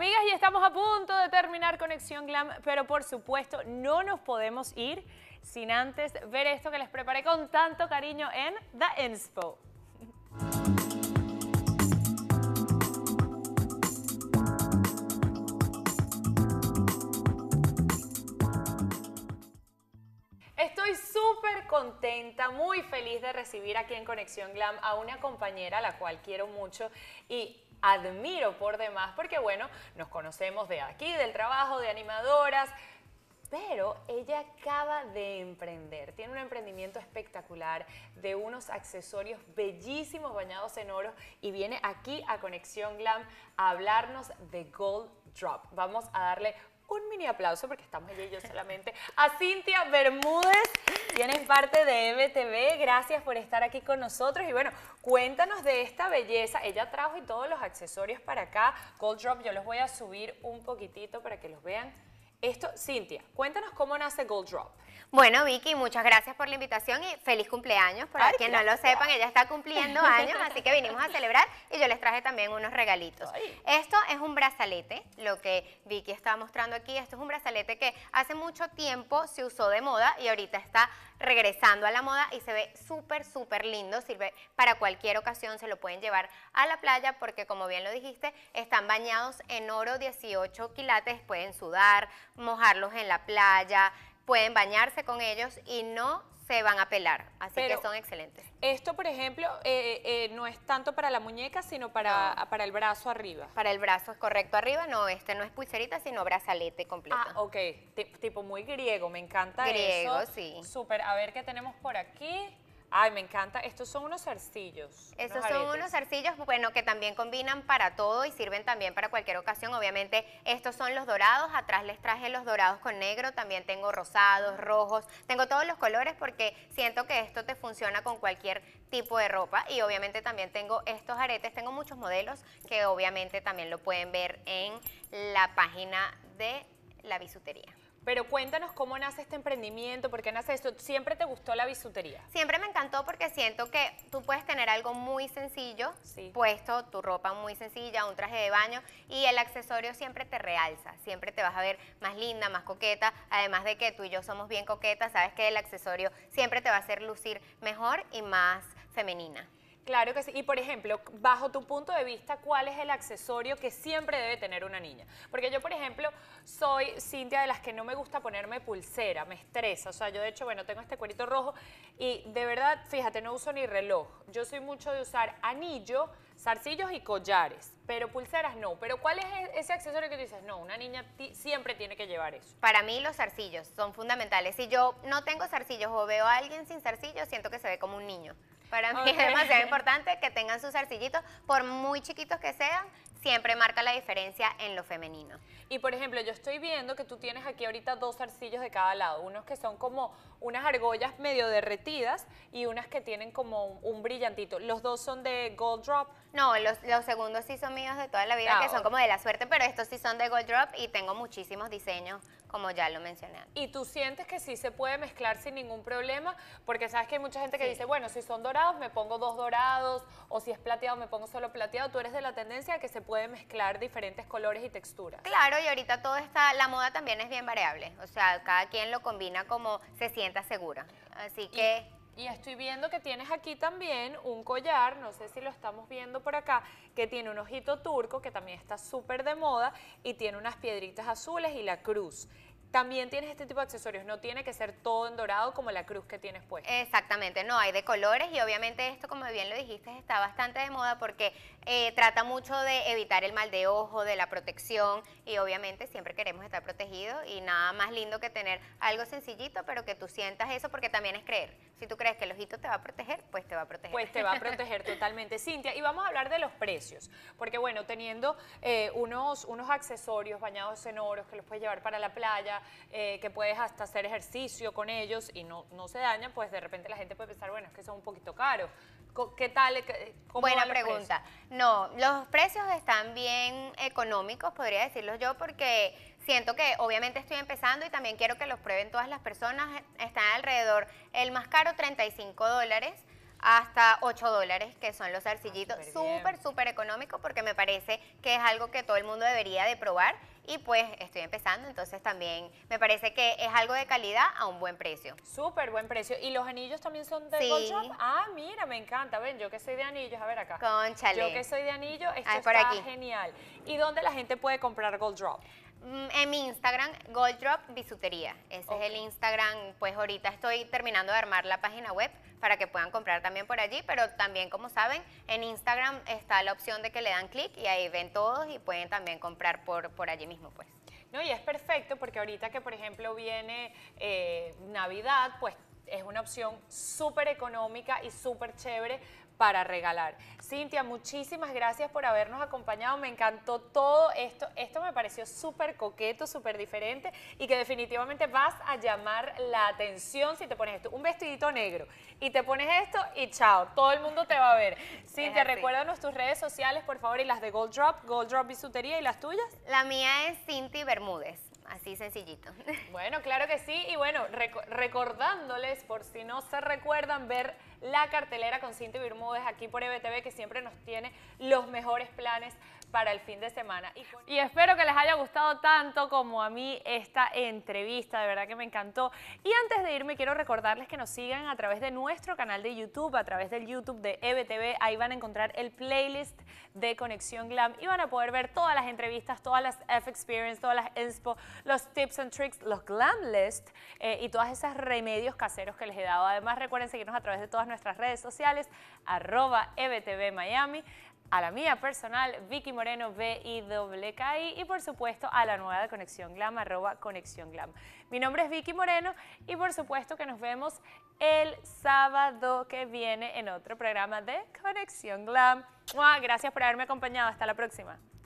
Amigas, y estamos a punto de terminar Conexión Glam, pero por supuesto no nos podemos ir sin antes ver esto que les preparé con tanto cariño en The Inspo. Estoy súper contenta, muy feliz de recibir aquí en Conexión Glam a una compañera a la cual quiero mucho y admiro por demás, porque bueno, nos conocemos de aquí, del trabajo, de animadoras, pero ella acaba de emprender, tiene un emprendimiento espectacular de unos accesorios bellísimos bañados en oro y viene aquí a Conexión Glam a hablarnos de Gold Drop. Vamos a darle un mini aplauso, porque estamos ella y yo solamente, a Cintia Bermúdez, quien es parte de MTV. Gracias por estar aquí con nosotros. Y bueno, cuéntanos de esta belleza. Ella trajo y todos los accesorios para acá. Gold Drop, yo los voy a subir un poquitito para que los vean. Esto, Cintia, cuéntanos cómo nace Gold Drop. Bueno, Vicky, muchas gracias por la invitación y feliz cumpleaños. Para quien no lo sepan, ella está cumpliendo años, así que vinimos a celebrar y yo les traje también unos regalitos. Esto es un brazalete, lo que Vicky está mostrando aquí. Esto es un brazalete que hace mucho tiempo se usó de moda y ahorita está regresando a la moda y se ve súper, súper lindo. Sirve para cualquier ocasión, se lo pueden llevar a la playa porque, como bien lo dijiste, están bañados en oro 18 quilates, pueden sudar, mojarlos en la playa, pueden bañarse con ellos y no se van a pelar, así que son excelentes. Esto, por ejemplo, no es tanto para la muñeca, sino para el brazo arriba. Para el brazo es correcto arriba, no, este no es pulserita, sino brazalete completo. Ah, ok, tipo muy griego, me encanta griego, eso. Sí. Súper, a ver qué tenemos por aquí. Ay, me encanta. Estos son unos zarcillos. Estos son unos zarcillos, bueno, que también combinan para todo y sirven también para cualquier ocasión. Obviamente, estos son los dorados. Atrás les traje los dorados con negro. También tengo rosados, rojos. Tengo todos los colores porque siento que esto te funciona con cualquier tipo de ropa. Y obviamente también tengo estos aretes. Tengo muchos modelos que obviamente también lo pueden ver en la página de la bisutería. Pero cuéntanos cómo nace este emprendimiento, por qué nace esto. ¿Siempre te gustó la bisutería? Siempre me encantó porque siento que tú puedes tener algo muy sencillo, puesto, tu ropa muy sencilla, un traje de baño, y el accesorio siempre te realza, siempre te vas a ver más linda, más coqueta, además de que tú y yo somos bien coquetas, sabes que el accesorio siempre te va a hacer lucir mejor y más femenina. Claro que sí. Y por ejemplo, bajo tu punto de vista, ¿cuál es el accesorio que siempre debe tener una niña? Porque yo, por ejemplo, soy, Cintia, de las que no me gusta ponerme pulsera, me estresa. O sea, yo de hecho, bueno, tengo este cuerito rojo y de verdad, fíjate, no uso ni reloj. Yo soy mucho de usar anillo, zarcillos y collares, pero pulseras no. Pero ¿cuál es ese accesorio que tú dices? No, una niña siempre tiene que llevar eso. Para mí los zarcillos son fundamentales. Si yo no tengo zarcillos o veo a alguien sin zarcillos, siento que se ve como un niño. Para mí es demasiado importante que tengan sus zarcillitos, por muy chiquitos que sean, siempre marca la diferencia en lo femenino. Y por ejemplo, yo estoy viendo que tú tienes aquí ahorita dos zarcillos de cada lado, unos que son como unas argollas medio derretidas y unas que tienen como un brillantito. ¿Los dos son de Gold Drop? No, los segundos sí son míos de toda la vida, que son como de la suerte, pero estos sí son de Gold Drop y tengo muchísimos diseños, como ya lo mencioné antes. ¿Y tú sientes que sí se puede mezclar sin ningún problema? Porque sabes que hay mucha gente que dice, bueno, si son dorados me pongo dos dorados, o si es plateado me pongo solo plateado. Tú eres de la tendencia de que se puede mezclar diferentes colores y texturas. Claro, y ahorita todo está, la moda también es bien variable, o sea, cada quien lo combina como se sienta segura, así que... Y estoy viendo que tienes aquí también un collar, no sé si lo estamos viendo por acá, que tiene un ojito turco, que también está súper de moda, y tiene unas piedritas azules y la cruz. También tienes este tipo de accesorios, no tiene que ser todo en dorado como la cruz que tienes puesta. Exactamente, no, hay de colores y obviamente esto, como bien lo dijiste, está bastante de moda porque trata mucho de evitar el mal de ojo, de la protección y obviamente siempre queremos estar protegidos y nada más lindo que tener algo sencillito pero que tú sientas eso porque también es creer. Si tú crees que el ojito te va a proteger, pues te va a proteger. Pues te va a proteger totalmente. Cintia, y vamos a hablar de los precios, porque bueno, teniendo unos accesorios bañados en oro que los puedes llevar para la playa, que puedes hasta hacer ejercicio con ellos y no se dañan, pues de repente la gente puede pensar, bueno, es que son un poquito caros. ¿Qué tal? Buena pregunta. No, los precios están bien económicos, podría decirlo yo, porque siento que obviamente estoy empezando y también quiero que los prueben todas las personas. Están alrededor, el más caro $35, hasta $8, que son los zarcillitos. súper Súper económico, porque me parece que es algo que todo el mundo debería de probar. Y pues estoy empezando, entonces también me parece que es algo de calidad a un buen precio. Súper buen precio. ¿Y los anillos también son de Sí. Gold Drop? Ah, mira, me encanta. Ven, yo que soy de anillos, a ver acá. Cónchale. Yo que soy de anillo, esto Ah, es por está aquí. genial. ¿Y dónde la gente puede comprar Gold Drop? En mi Instagram, Gold Drop Bisutería. Ese es el Instagram. Pues ahorita estoy terminando de armar la página web para que puedan comprar también por allí, pero también, como saben, en Instagram está la opción de que le dan clic y ahí ven todos y pueden también comprar por allí mismo, pues. No, y es perfecto porque ahorita que, por ejemplo, viene Navidad, pues es una opción súper económica y súper chévere para regalar. Cintia, muchísimas gracias por habernos acompañado, me encantó todo esto, me pareció súper coqueto, súper diferente y que definitivamente vas a llamar la atención si te pones esto, un vestidito negro y te pones esto y chao, todo el mundo te va a ver. Cintia, recuérdanos tus redes sociales, por favor, y las de Gold Drop Bisutería, y las tuyas. La mía es Cinti Bermúdez, así sencillito. Bueno, claro que sí, y bueno, recordándoles, por si no se recuerdan, ver la cartelera con Cinti Bermúdez aquí por EBTV, que siempre nos tiene los mejores planes para el fin de semana. Y espero que les haya gustado tanto como a mí esta entrevista, de verdad que me encantó. Y antes de irme, quiero recordarles que nos sigan a través de nuestro canal de YouTube, a través del YouTube de EBTV. Ahí van a encontrar el playlist de Conexión Glam y van a poder ver todas las entrevistas, todas las F-Experience, todas las Inspo, los tips and tricks, los Glam List y todos esos remedios caseros que les he dado. Además, recuerden seguirnos a través de todas nuestras redes sociales, @EBTV Miami, a la mía personal, Vicky Moreno, VIKI, y por supuesto a la nueva de Conexión Glam, @Conexión Glam. Mi nombre es Vicky Moreno y por supuesto que nos vemos el sábado que viene en otro programa de Conexión Glam. ¡Mua! Gracias por haberme acompañado. Hasta la próxima.